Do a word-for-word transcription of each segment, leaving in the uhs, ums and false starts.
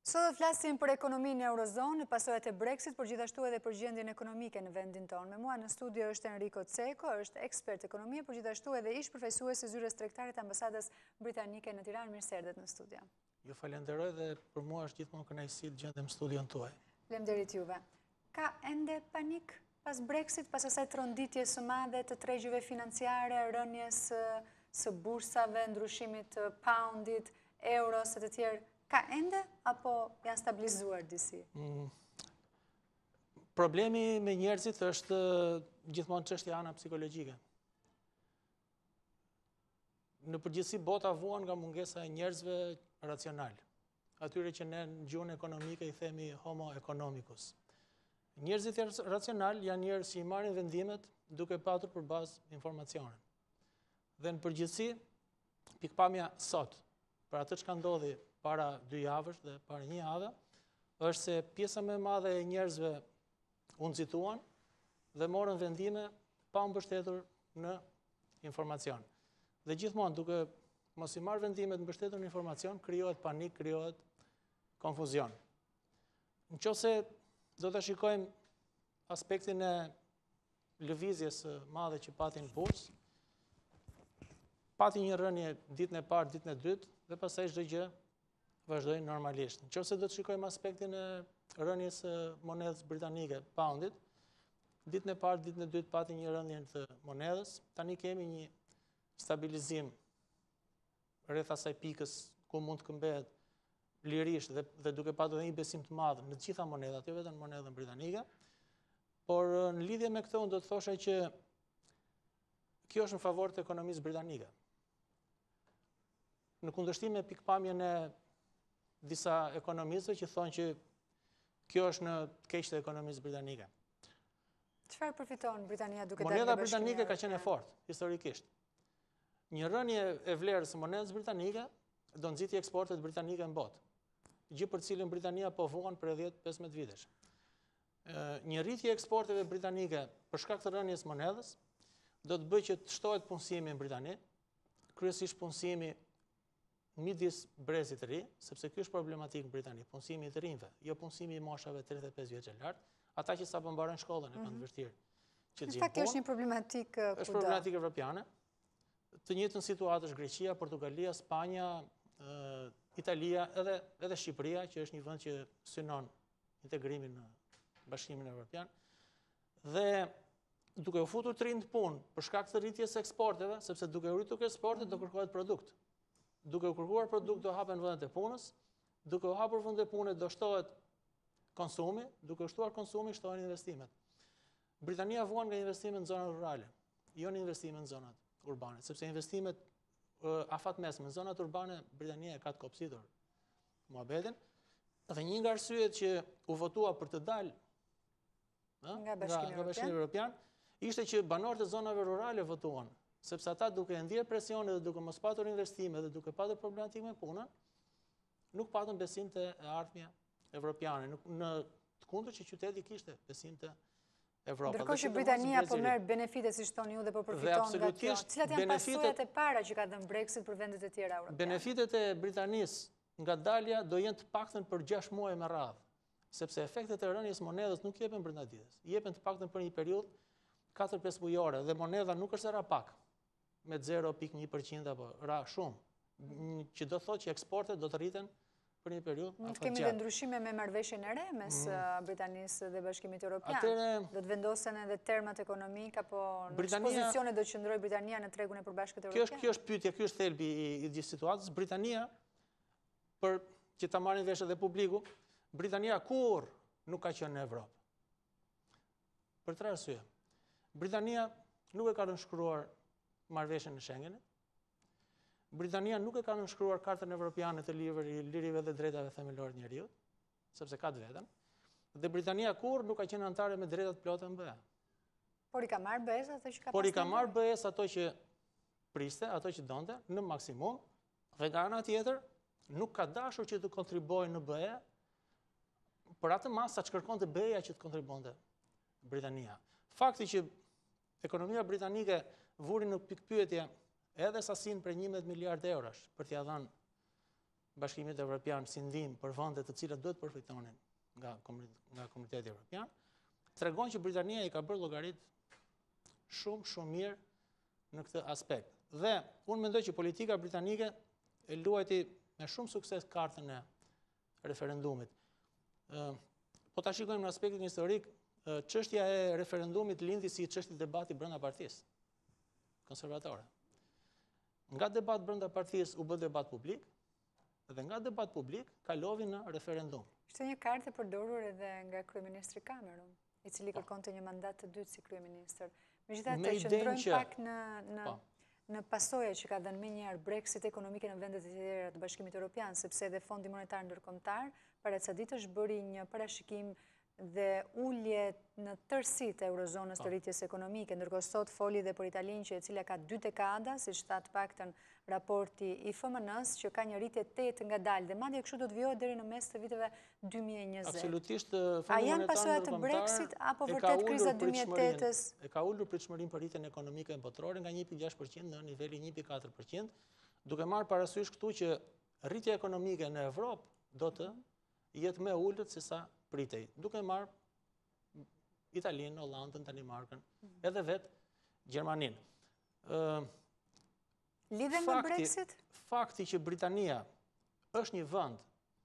Sot do flasim për ekonominë e Eurozonë, pasojat e Brexit, por gjithashtu edhe për gjendjen ekonomike në vendin tonë. Me mua në studio është Enriko Ceko, është ekspert ekonomie, por gjithashtu edhe ish përfaqësues e zyres tregtare të ambasadës britanike në Tiranë. Mirë se erdhët në studio. Ju falenderoj dhe për mua është gjithmonë kënaqësi të gjendem në studion tuaj. Faleminderit juve. Ka ende panik pas Brexit, pas asaj tronditjes së madhe të tregjuve financiare, rënjes së bursave, ndryshimit të poundit, euros e të tjerë? Ka ende, apo janë stabilizuar disi? Mm. Problemi me njerëzit është gjithmonë çështja ana psikologjike. Në përgjithësi bota vuan nga mungesa e njerëzve racional. Atyre që ne në gjuhën ekonomike i themi homo economicus. Njerëzit racional janë njerëz që i marrin vendimet duke patur përbazë informacionin. Dhe në përgjithësi, pikpamja sot, për atë që ka ndodhi para dy javësh dhe para një jave, është se pjesa më e madhe e njerëzve u nxituan dhe morën vendime pa u mbështetur në informacion. Dhe gjithmonë duke mos i marrë vendimet mbështetur në informacion, krijohet panik, krijohet konfuzion. Nëse do ta shikojmë aspektin e lëvizjes së madhe që patin bursë, pati një rënje ditën e parë, ditën e dytë dhe pastaj çdo gjë vazhdoi normalisht. Nëse do të shikojmë aspektin e rënjes së monedhës britanike, poundit, ditën e parë, ditën e dytë pati një rënje të monedhës, tani kemi një stabilizim rreth asaj pikës ku mund të këmbehet lirisht dhe, dhe duke patur një besim të madh në të gjitha monedhat, jo vetëm monedhën britanike. Por në lidhje me këtë unë do të thosha që kjo është në favor të ekonomisë britanike. Në kundërshtim me pikpamjen e disa ekonomistëve që thonë që kjo është në të keq të ekonomisë britanike. Çfarë përfiton Britania duke dalë? Moneda britanike ka qenë e fortë historikisht. Një rënje e vlerës së monedhës britanike do nxiti eksportet britanike në botë, gjë për cilën Britania po vuan për dhjetë pesëmbëdhjetë vitesh. Një rritje e eksporteve britanike për shkak të rënjes monedhës do të bëjë që të shtohet punësimi në Britani, kryesisht punësimi midis brezit të ri, sepse ky është problematik në Britani, punësimi i të rinjve, jo punësimi i moshave tridhjetë e pesë vjeç e lart, ata që sapo mbarojnë shkollën e kanë të vështirë që të gjejnë punë. Në fakt është një problematik kudo. Është problematik evropiane. Të njëjtën situatë është Greqia, Portugalia, Spanja, Italia, edhe edhe Shqipëria, që është një vend që synon integrimin në Bashkimin Evropian. Dhe duke u futur të rinj në punë për shkak të rritjes së eksporteve, sepse duke u rritur eksportet do kërkohet produkt. Duke u kërkuar produkt do hapen vendet e punës, duke u hapur vendet e punës do shtohet konsumi, duke u shtuar konsumi shtohen investimet. Britania vuan nga investimet në zonat rurale, jo në investimet në zonat urbane, sepse investimet afatmesme në zonat urbane Britania e ka të kopsitur muhabetin, dhe një nga arsyet që u votua për të dalë nga Bashkimi Evropian ishte që banorët e zonave rurale votuan, sepse ata duke ndjerë presionet dhe duke mos patur investime dhe duke patur problematik me punën, nuk patën besim të ardhmja evropiane. Në të kundërt që qyteti kishte besim të Evropa. Ndërkohë që Britania po merr benefite siç thoni ju dhe po përfiton nga kjo. Cilat janë pasojat e para që ka dhënë Brexit për vendet e tjera evropiane? Benefitet e Britanisë nga dalja do jenë të paktën për gjashtë muaj me radhë, sepse efektet e rënjes monedhës nuk jepen brenda ditës. Jepen të paktën për një periudhë katër pesë mujore dhe monedha nuk është se ra pak me zero pikë një përqind apo ra shumë, që do thotë që eksportet do të rriten për një periudhë. Mund të kemi dhe ndryshime me marrëveshjen e re mes Britanisë dhe Bashkimit Evropian. Do të vendosen edhe termat ekonomik apo në pozicione do të qëndrojë Britania në tregun e përbashkët evropian? Kjo është pyetja, ky është thelbi i gjithë situatës. Britania, për që ta marrin vesh edhe publiku, Britania kurrë nuk ka qenë në Evropë. Për tre arsye. Britania nuk e ka nënshkruar marrëveshjen e Schengenit. Britania nuk e ka nënshkruar Kartën Evropiane të lirive dhe drejtave themelore të njerëzit, sepse ka të vetën. Dhe Britania kurrë nuk ka qenë anëtare me drejtat plota në B E. Por i ka marrë B E-s ato që ka pasur? Por i ka marrë B E-s ato që priste, ato që donte në maksimum, dhe nga ana tjetër nuk ka dashur që të kontribuojë në B E për atë masë që kërkonte B E-ja që të kontribonte Britania. Fakti që ekonomia britanike vuri në pikpyetje edhe sasin për njëmbëdhjetë miliardë eurosh për t'ia dhënë Bashkimit Evropian si ndihmë për vendet të cilat duhet përfitonin nga nga Komuniteti Evropian, tregon që Britania i ka bërë llogarit shumë shumë mirë në këtë aspekt. Dhe unë mendoj që politika britanike e luajti me shumë sukses kartën e referendumit. Po ta shikojmë në aspektin historik, çështja e referendumit lindi si çështje debati brenda partisë konservatore. Nga debat brenda partisë u bë debat publik, dhe nga debat publik kaloi në referendum. Ishte një kartë e përdorur edhe nga kryeministri Cameron, i cili kërkonte një mandat të dytë si kryeministër. Megjithatë, qëndrojmë pak në në në pasojat që ka dhënë menjëherë Brexit ekonomike në vendet e tjera të Bashkimit Evropian, sepse edhe Fondi Monetar Ndërkombëtar para ca ditësh bëri një parashikim dhe ulje në tërësi të eurozonës të rritjes ekonomike, ndërkohë sot foli dhe për Italinë, e cila ka dy dekada, siç tha të paktën raporti i F M N-s, që ka një rritje tetë ngadalë dhe madje kështu do të vijojë deri në mes të viteve dy mijë e njëzet. Absolutisht. A janë pasojat të Brexit apo vërtet kriza dy mijë e tetës? E ka ulur pritshmërinë për rritjen ekonomike botërore nga një pikë gjashtë përqind në nivelin një pikë katër përqind, duke marrë parasysh këtu që rritja ekonomike në Evropë do të jetë më ulët se sa pritej, duke marrë Italinë, Hollandën, Danimarkën, edhe vetë Gjermaninë. Lidhe me Brexit? Fakti që Britania është një vend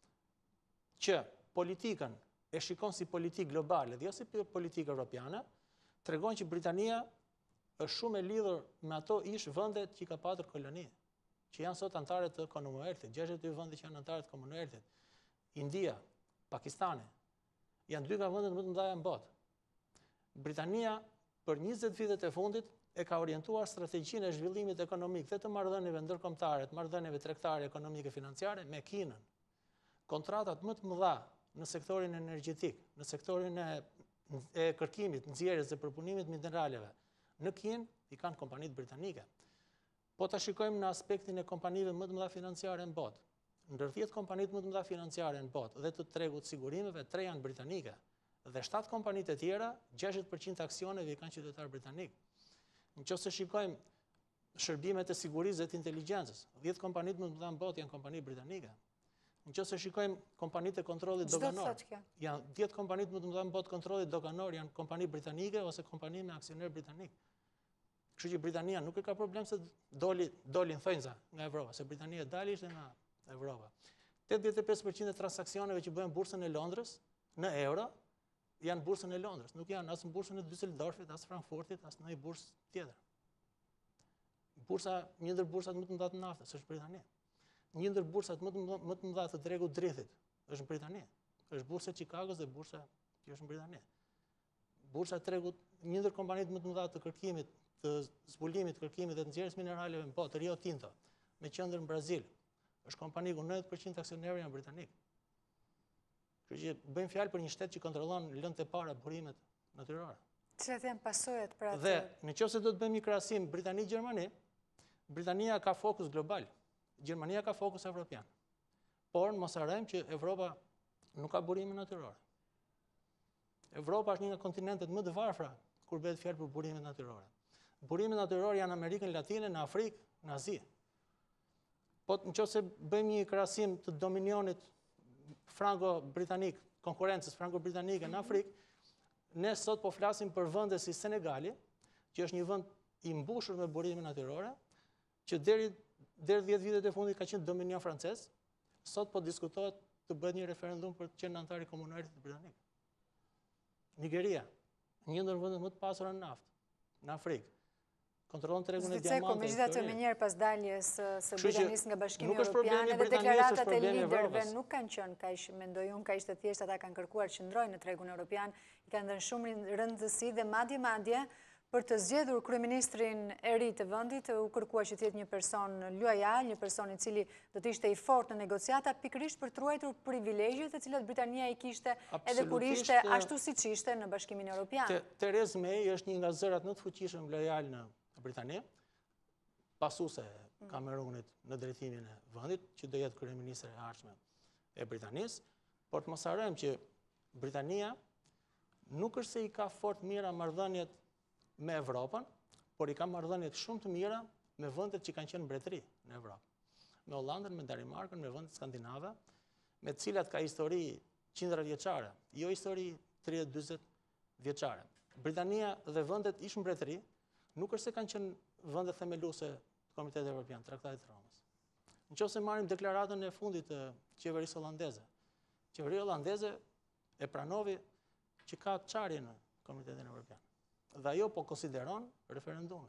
që politikën e shikon si politikë globale dhe jo si politikë evropiane, tregon që Britania është shumë e lidhur me ato ish vendet që ka patur koloni, që janë sot anëtarë të Commonwealthit, gjashtëdhjetë e dy vende që janë anëtarë të Commonwealthit. India, Pakistani, janë dy nga vendet më të mëdha në botë. Britania për njëzet vitet e fundit e ka orientuar strategjinë e zhvillimit ekonomik dhe të marrëdhënieve ndërkombëtare, të marrëdhënieve tregtare, ekonomike, financiare me Kinën. Kontratat më të mëdha në sektorin energjetik, në sektorin e, e kërkimit, nxjerrjes dhe përpunimit mineraleve, në Kinë i kanë kompanitë britanike. Po ta shikojmë në aspektin e kompanive më të mëdha financiare në botë. Ndër dhjetë kompanitë më të mëdha financiare në botë dhe të tregut sigurimeve, tre janë britanike. Dhe shtatë kompanitë e tjera, gjashtëdhjetë përqind të aksioneve i kanë qytetarë britanik. Nëse shikojmë shërbimet e sigurisë dhe të inteligjencës, dhjetë kompanitë më të mëdha në botë janë kompani britanike. Nëse shikojmë kompanitë e kontrollit doganor, janë dhjetë kompanitë më të mëdha në botë kontrollit doganor janë kompani britanike ose kompani me aksioner britanik. Kështu që Britania nuk e ka problem se doli dolin thënjza nga Evropa, se Britania dali ishte nga Evropa. tetëdhjetë e pesë përqind e transaksioneve që bëhen bursën e Londrës në euro janë bursën e Londrës, nuk janë as në bursën e Düsseldorfit, as Frankfurtit, as në një bursë tjetër. Bursa, një ndër bursat më të mëdha të naftës është Britania. Një ndër bursat më të mëdha, më të mëdha të tregut drithit është në Britani. Është bursa e Chicagos dhe bursa që është në Britani. Bursa e tregut, një ndër kompanitë më të mëdha të kërkimit, të zbulimit, kërkimit dhe të nxjerrjes mineraleve në botë, Rio Tinto, me qendër në Brazil, është kompani ku nëntëdhjetë përqind të aksionerëve janë britanik. Kështu që bëjmë fjalë për një shtet që kontrollon lëndët e para burimet natyrore. Cilat janë pasojat për atë? Dhe nëse do të bëjmë një krahasim Britani-Gjermani, Britania ka fokus global, Gjermania ka fokus evropian. Por mos harrojmë që Evropa nuk ka burime natyrore. Evropa është një nga kontinentet më të varfra kur bëhet fjalë për burimet natyrore. Burimet natyrore janë në Amerikën Latine, në Afrikë, në Azi. Po nëse bëjmë një krahasim të dominionit frango-britanik, konkurrencës frango-britanike në Afrikë, ne sot po flasim për vende si Senegali, që është një vend i mbushur me burime natyrore, që deri deri dhjetë vitet e fundit ka qenë dominion francez, sot po diskutohet të bëhet një referendum për të qenë anëtar i Komunitetit Britanik. Nigeria, një ndër vendet më të pasura në naftë, në Afrikë. Kontrollon tregun e diamanteve. Megjithatë, menjëherë pas daljes së Britanisë nga Bashkimi Evropian dhe deklaratat e liderëve nuk kanë qenë kaq, mendoj unë, kaq të thjeshta, ata kanë kërkuar që ndrojnë në tregun evropian, i kanë dhënë shumë rëndësi dhe madje madje për të zgjedhur kryeministrin e ri të vendit, u kërkua që të jetë një person luajal, një person i cili do të ishte i fortë në negociata, pikërisht për të ruajtur privilegjet e cilat Britania i kishte edhe kur ishte ashtu siç ishte në Bashkimin Evropian. Theresa May është një nga zërat më të fuqishëm lojal në Britani, pasuese Kamerunit në drejtimin e vendit, që do jetë kryeministre e ardhshme e Britanisë, por të mos harrojmë që Britania nuk është se i ka fort mira marrëdhëniet me Evropën, por i ka marrëdhëniet shumë të mira me vendet që kanë qenë mbretëri në Evropë. me Hollandën, me Danimarkën, me vendet skandinave, me të cilat ka histori qindra vjeçare, jo histori tridhjetë njëzet vjeçare. Britania dhe vendet ish mbretëri nuk është se kanë qenë vendet themeluese të Komitetit Evropian, Traktatit të Romës. Nëse marrim deklaratën e fundit të qeverisë hollandeze, qeveria hollandeze e pranovi që ka çarje në Komitetin Evropian. Dhe ajo po konsideron referendumin.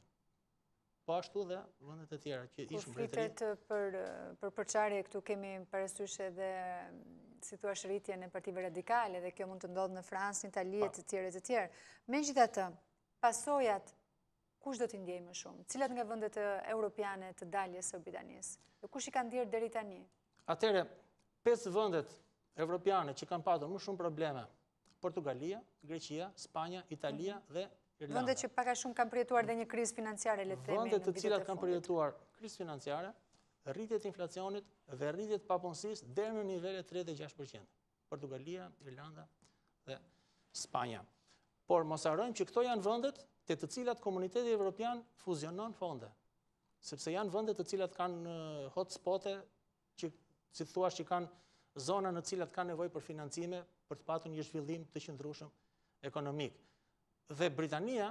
Po ashtu dhe vendet e tjera që ishën mbretëri. Kur flitet për për përçarje, këtu kemi parasysh edhe si thua rritjen e partive radikale dhe kjo mund të ndodhë në Francë, në Itali e të tjerë e të tjerë. Megjithatë, pasojat kush do t'i ndjej më shumë? Cilat nga vendet europiane të daljes së Britanisë? Dhe kush i ka ndjerë deri tani? Atëherë, pesë vendet evropiane që kanë patur më shumë probleme: Portugalia, Greqia, Spanja, Italia dhe Irlanda. Vendet që pak a shumë kanë përjetuar dhe një krizë financiare, le të themi, vendet të cilat kanë përjetuar krizë financiare, rritjet inflacionit dhe rritjet papunësisë deri në nivele tre dhe gjashtë përqind. Portugalia, Irlanda dhe Spanja. Por mos harrojmë që këto janë vendet te të cilat Komuniteti Evropian fuzionon fonde, sepse janë vende të cilat kanë hotspote, që si thuash që kanë zona në të cilat kanë nevojë për financime për të patur një zhvillim të qëndrueshëm ekonomik. Dhe Britania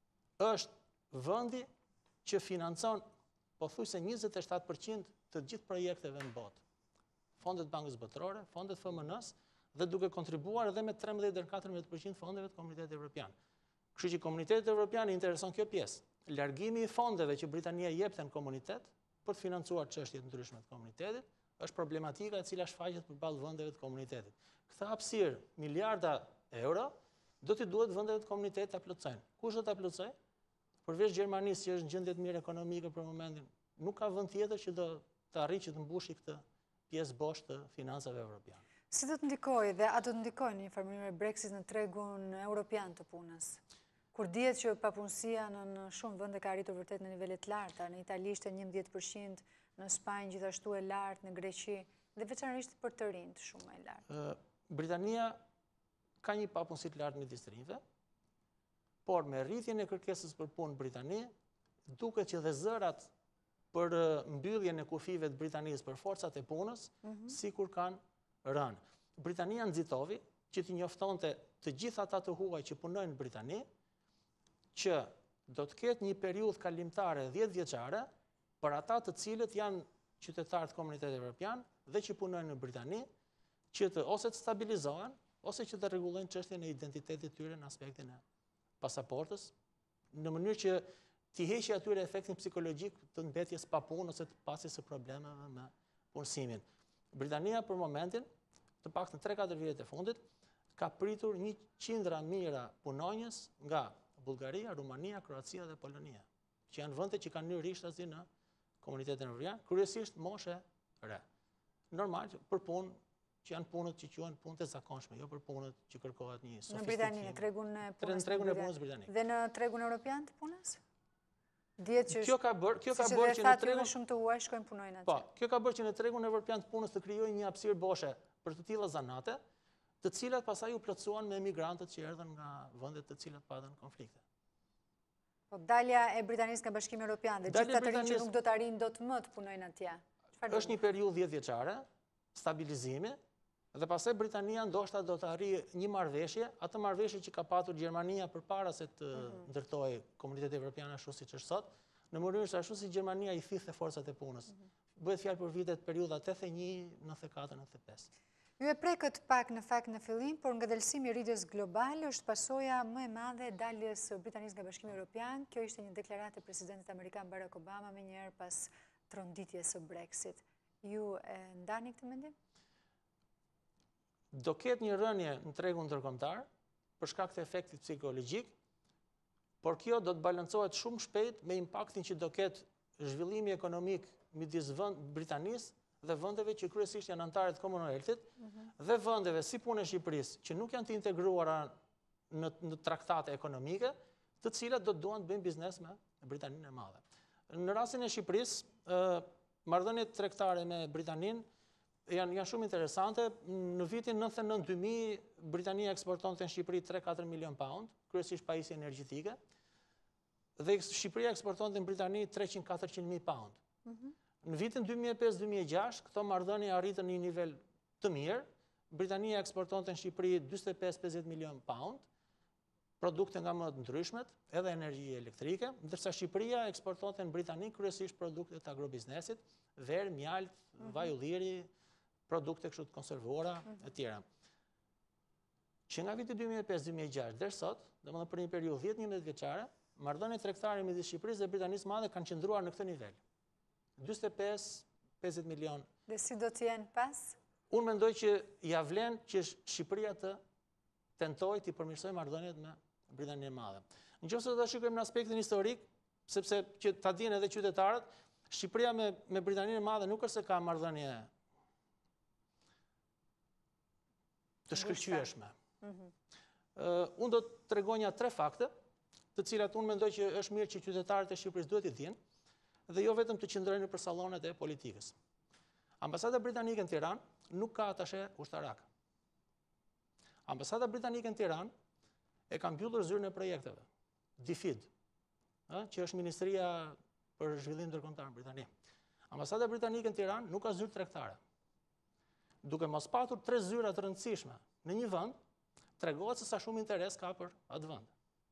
është vendi që financon pothuajse njëzet e shtatë përqind të gjithë projekteve në botë. Fondet Bankës Botërore, fondet F M N-s dhe duke kontribuar edhe me trembëdhjetë deri në katërmbëdhjetë përqind fondeve të Komunitetit Evropian. Kështu që Komunitetit Evropian i intereson kjo pjesë. Largimi i fondeve që Britania jepte në komunitet për të financuar çështje të ndryshme të komunitetit është problematika e cila shfaqet përballë vendeve të komunitetit. Këtë hapësirë miliarda euro do t'i duhet vendeve të komunitetit ta plotësojnë. Kush do ta plotësojë? Përveç Gjermanisë, që është në gjendje të mirë ekonomike për momentin, nuk ka vend tjetër që do të arrijë që të mbushë këtë pjesë bosh të financave evropiane. Si do të ndikojë dhe a do të ndikojë në një farë mënyrë Brexit në tregun europian të punës? Kur dihet që papunësia në shumë vende ka arritur vërtet në nivele të larta, në Itali ishte njëmbëdhjetë përqind, në Spanjë gjithashtu e lartë, në Greqi, dhe veçanërisht për të rinjt shumë e lartë. Britania ka një papunësi të lartë midis të rinjve, por me rritjen e kërkesës për punë në Britani, duket që dhe zërat për mbylljen e kufive të Britanisë për forcat e punës, sikur kanë rënë. Britania nxitovi që t'i njoftonte të gjithë ata të huaj që punojnë në Britani, që do të ketë një periudhë kalimtare dhjetë vjeçare për ata të cilët janë qytetarë të Komunitetit Evropian dhe që punojnë në Britani, që të ose të stabilizohen, ose që të rregullojnë çështjen e identitetit tyre në aspektin e pasaportës, në mënyrë që t'i heqë atyre efektin psikologjik të mbetjes pa punë ose të pasjes së problemeve me punësimin. Britania për momentin, të paktën tre katër vjet e fundit, ka pritur një qindra mijëra punonjës nga Bullgaria, Rumania, Kroacia dhe Polonia, që janë vende që kanë hyrë rishtazi në Komunitetin Evropian, kryesisht moshe re. Normal për punë që janë punët që quhen punë të zakonshme, jo për punët që kërkohet një sofistikim. Në Britani, në tregun e punës. Në tregun e punës britanik. Dhe në tregun europian të punës? Dihet që kjo ka bërë, kjo ka siç bërë e që në thatë tregun shumë të huaj shkojnë punojnë atje. Po, kjo ka bërë që në tregun evropian të punës të krijojë një hapësirë boshe për të tilla zanate, të cilat pastaj u plotësuan me emigrantët që erdhën nga vendet të cilat patën konflikte. Po dalja e Britanisë nga Bashkimi Evropian dhe gjithë ata që nuk do të arrijnë dot më të punojnë atje. Është një periudhë dhjetë vjeçare, stabilizimi, dhe pastaj Britania ndoshta do të arrijë një marrëveshje, atë marrëveshje që ka patur Gjermania përpara se të ndërtojë Komuniteti Evropian ashtu siç është sot, në mënyrë se ashtu si Gjermania i thithë forcat e punës. Bëhet fjalë për vitet periudha tetëdhjetë e një, nëntëdhjetë e katër, nëntëdhjetë e pesë. Ju e prekët pak në fakt në fillim, por ngadalësimi i rritjes globale është pasoja më e madhe e daljes së Britanisë nga Bashkimi Evropian. Kjo ishte një deklaratë e presidentit amerikan Barack Obama më njëherë pas tronditjes së Brexit. Ju e ndani këtë mendim? Do ketë një rënje në tregun ndërkombëtar për shkak të efektit psikologjik, por kjo do të balancohet shumë shpejt me impaktin që do ketë zhvillimi ekonomik midis Britanisë dhe vendeve që kryesisht janë anëtarë të Commonwealthit, dhe vendeve si punë e Shqipërisë, që nuk janë të integruara në, në traktate ekonomike, të cilat do të duan të bëjnë biznes me Britaninë e Madhe. Në rastin e Shqipërisë, marrëdhëniet tregtare me Britaninë janë, janë shumë interesante. Në vitin nëntëdhjetë e nëntë dy mijë, Britania eksportonte në Shqipëri tre katër milion pound, kryesisht pajisje energjetike, dhe Shqipëria eksportonte në Britani treqind katërqind mijë pound. Në vitin dy mijë e pesë dy mijë e gjashtë, këto marrëdhënie arritën në një nivel të mirë. Britania eksportonte në Shqipëri njëzet e pesë njëzet milion pound, produkte nga më të ndryshmet, edhe energji elektrike, ndërsa Shqipëria eksportonte në Britani kryesisht produkte të agrobiznesit, verë, mjalt, vaj ulliri, produkte kështu të konservuara e tjera. Që nga viti dy mijë e pesë dy mijë e gjashtë deri sot, domethënë për një periudhë dhjetë njëmbëdhjetë vjeçare, marrëdhëniet tregtare midis Shqipërisë dhe Britanisë së Madhe kanë qëndruar në këtë nivel. njëzet e pesë njëzet milion. Dhe si do të jenë pas? Unë mendoj që ja vlen që Shqipëria të tentoj të përmirësojë marrëdhëniet me Britaninë e Madhe. Nëse do ta shikojmë në aspektin historik, sepse që ta dinë edhe qytetarët, Shqipëria me me Britaninë e Madhe nuk është se ka marrëdhënie të shkëlqyeshme. Uh, unë do të tregonja tre fakte, të cilat unë mendoj që është mirë që qytetarët e Shqipërisë duhet i dinë, dhe jo vetëm të qëndrojnë për sallonet e politikës. Ambasada britanike në Tiranë nuk ka atashe ushtarak. Ambasada britanike në Tiranë e ka mbyllur zyrën e projekteve. D F I D, që është Ministria për Zhvillim Ndërkombëtar në Britani. Ambasada britanike në Tiranë nuk ka zyrë tregtare. Duke mos patur tre zyra të rëndësishme në një vend, tregohet se sa shumë interes ka për atë vend.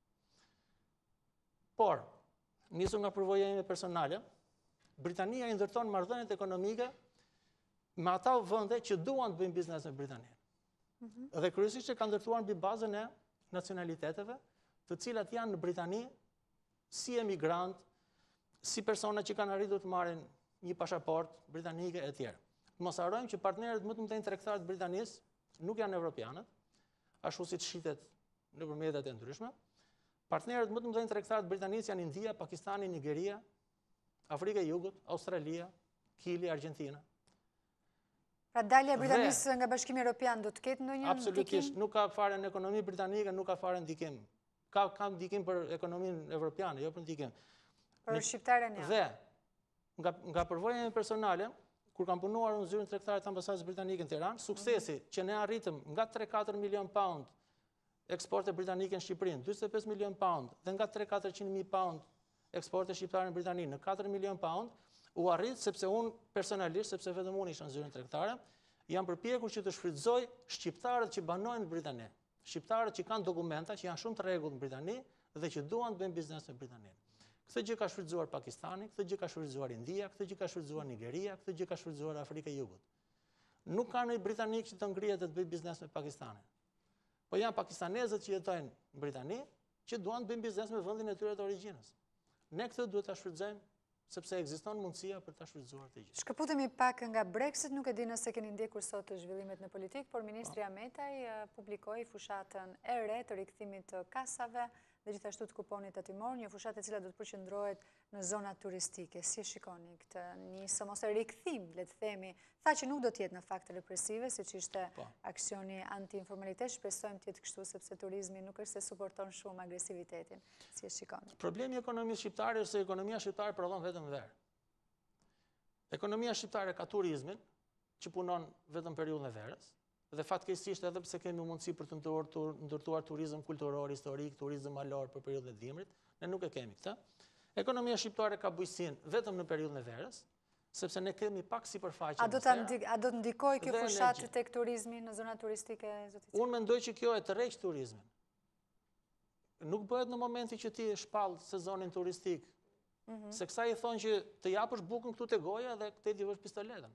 Por, nisur nga përvoja ime personale, Britania i ndërton marrëdhëniet ekonomike me ata vende që duan të bëjnë biznes me Britaninë. Mm-hmm. Dhe kryesisht që kanë ndërtuar mbi bazën e nacionaliteteve, të cilat janë në Britani si emigrant, si persona që kanë arritur të marrin një pasaport britanike e tjerë. Mos harrojmë që partnerët më të mëdhenj tregtar të Britanisë nuk janë evropianët, ashtu siç shitet nëpër mediat e ndryshme. Partnerët më të mëdhenj tregtar të Britanisë janë India, Pakistani, Nigeria, Afrika e Jugut, Australia, Kili, Argentina. Pra dalja e Britanisë nga Bashkimi Evropian do të ketë ndonjë ndikim? Absolutisht, nuk ka fare në ekonominë britanike, nuk ka fare ndikim. Ka ka ndikim për ekonominë evropiane, jo për ndikim. Për shqiptarën ja. Dhe nga nga përvoja ime personale, kur kam punuar në zyrën tregtare të ambasadës britanike në Tiranë, suksesi mm-hmm. që ne arritëm nga tre katër milion pound eksporte britanike në Shqipërinë, njëzet e pesë milion pound, dhe nga tre katër qind mijë pound eksporte shqiptare në Britani në katër milion pound, u arrit sepse unë personalisht, sepse vetëm unë isha në zyrën tregtare, jam përpjekur që të shfrytëzoj shqiptarët që banojnë në Britani, shqiptarët që kanë dokumenta, që janë shumë të rregullt në Britani dhe që duan të bëjnë biznes në Britani. Këtë gjë ka shfrytëzuar Pakistani, këtë gjë ka shfrytëzuar India, këtë gjë ka shfrytëzuar Nigeria, këtë gjë ka shfrytëzuar Afrika e Jugut. Nuk ka ndonjë britanik që të ngrihet të bëjë biznes me Pakistanin. Po janë pakistanezët që jetojnë në Britani, që duan të bëjnë biznes me vendin e tyre të origjinës. Ne këtë duhet ta shfrytëzojmë sepse ekziston mundësia për ta shfrytëzuar të gjithë. Shkëputemi pak nga Brexit, nuk e di nëse keni ndjekur sot të zhvillimet në politikë, por Ministri Ametaj publikoi fushatën e re të rikthimit të kasave dhe gjithashtu të kuponit tatimor, një fushatë e cila do të përqendrohet në zona turistike. Si e shikoni këtë nisëm ose rikthim, le të themi, tha që nuk do të jetë në fakt represive, siç ishte po. Aksioni anti-informalitet, shpresojmë të jetë kështu sepse turizmi nuk është se suporton shumë agresivitetin. Si e shikoni? Problemi i ekonomisë shqiptare është se ekonomia shqiptare prodhon vetëm verë. Ekonomia shqiptare ka turizmin, që punon vetëm periudhën e verës, dhe fatkeqësisht edhe pse kemi mundësi për të ndërtuar turizëm kulturor, historik, turizëm malor për periudhën e dimrit, ne nuk e kemi këtë. Ekonomia shqiptare ka bujqësinë vetëm në periudhën e verës, sepse ne kemi pak sipërfaqe. A do të a do të ndikojë kjo fushatë tek turizmi në zona turistike, zoti? Unë mendoj që kjo e tërheq turizmin. Nuk bëhet në momentin që ti shpall sezonin turistik, mm-hmm. se kësaj i thonë që të japësh bukën këtu te goja dhe këtej ti vësh pistoletën.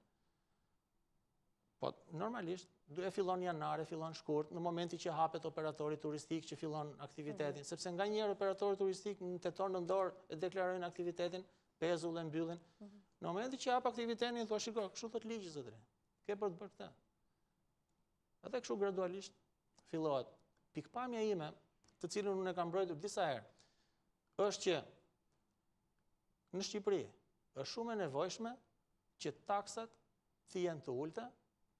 Po, normalisht, e fillon janar, e fillon shkurt, në momenti që hapet operatori turistik që fillon aktivitetin, mm-hmm. sepse nga njerë operatori turistik në tetor në ndorë e deklarojnë aktivitetin, pezull e mbyllin. Mm-hmm. Në momenti që hap aktivitetin, thua shiko, kështu thot ligji zotëri, ke për të bërë këtë. Edhe kështu gradualisht fillohet. Pikpamja ime, të cilën unë e kam mbrojtur disa herë, është që në Shqipëri është shumë e nevojshme që taksat të jenë të ulta,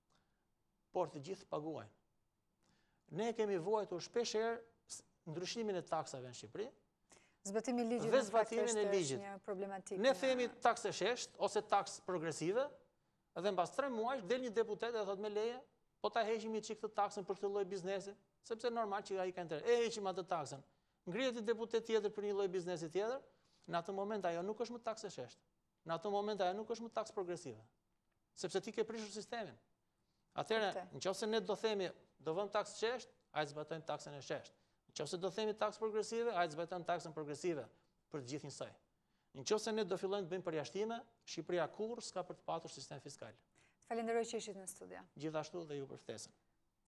por të gjithë paguajnë. Ne kemi vuajtur shpesh herë ndryshimin e taksave në Shqipëri, zbatimin e ligjit dhe zbatimin e ligjit. Një problematikë. Ne themi taksë shesht ose taksë progresive, dhe mbas tre muajsh del një deputet dhe thot me leje, po ta heqim i çik këtë taksën për këtë lloj biznesi, sepse normal që ai ka interes. E heqim atë taksën. Ngrihet një deputet tjetër për një lloj biznesi tjetër, në atë moment ajo nuk është më taksë shesht. në ato momente ajo nuk është më taks progresive, sepse ti ke prishur sistemin. Atëherë, nëse ne do themi do vëmë taks qesht, hajde zbatojmë taksën e shesht. Nëse do themi taks progresive, hajde zbatojmë taksën progresive për të gjithë njësoj. Nëse ne do fillojmë të bëjmë përjashtime, Shqipëria kurrë s'ka për të patur sistem fiskal. Falenderoj që ishit në studio. Gjithashtu dhe ju për ftesën.